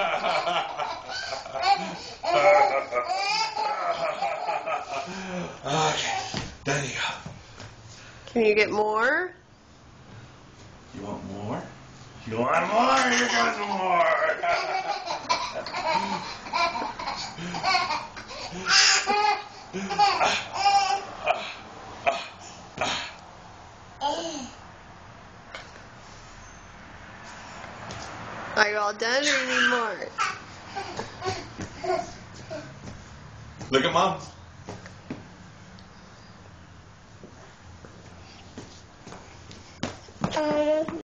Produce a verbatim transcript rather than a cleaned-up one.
Okay, there you go. Can you get more? You want more? You want more? You got more. Are you all done or you need more? Look at Mom.